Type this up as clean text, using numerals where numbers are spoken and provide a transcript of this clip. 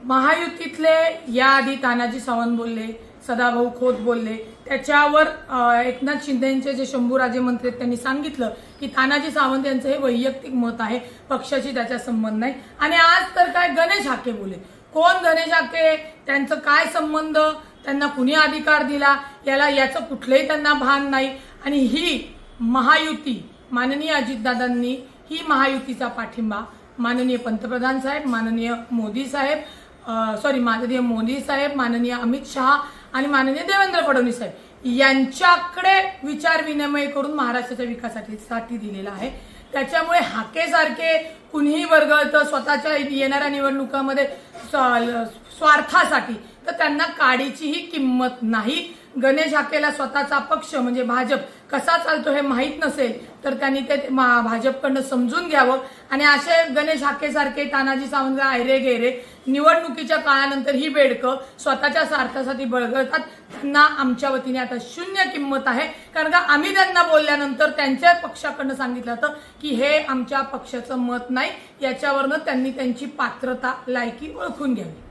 महायुतीतले याआधी तानाजी सावंत बोलले, सदाभाऊ खोत बोलले, त्याच्यावर एकनाथ शिंदेचे जे शंभूराजे मंत्री आहेत त्यांनी सांगितलं की तानाजी सावंत यांचं हे वैयक्तिक मत आहे, पक्षाशी त्याचा संबंध नाही। आणि आज तर काय गणेश हाके बोले, कोण गणेश हाके, त्यांचं काय संबंध, त्यांना कुणी अधिकार दिला, याचं कुठलंही त्यांना भान नाही। आणि ही महायुती, माननीय अजितदादांनी ही महायुतीचा पाठिंबा माननीय पंतप्रधान साहेब, माननीय मोदी साहेब, माननीय अमित शहा आणि माननीय देवेंद्र फडणवीस साहेब यांच्याकडे विचार विनिमय करून महाराष्ट्राच्या विकासासाठी दिलेला आहे। त्याच्यामुळे हाकेसारखे कुणीही वर्ग स्वतःच्या येणाऱ्या निवडणुकांमध्ये स्वार्थासाठी, तर त्यांना काडीचीही किंमत नाही। गणेश हाकेला स्वतःचा पक्ष म्हणजे भाजप कसा चालतो हे माहीत नसेल तर त्यांनी ते भाजपकडनं समजून घ्यावं। आणि असे गणेश हाकेसारखे तानाजी सावंत आयरे गेरे निवडणुकीच्या काळानंतर ही बेडकं स्वतःच्या स्वार्थासाठी बळगळतात, त्यांना आमच्या वतीने आता शून्य किंमत आहे। कारण का आम्ही त्यांना बोलल्यानंतर त्यांच्या पक्षाकडनं सांगितलं होतं की हे आमच्या पक्षाचं मत नाही, याच्यावरनं त्यांनी त्यांची पात्रता लायकी ओळखून घ्यावी।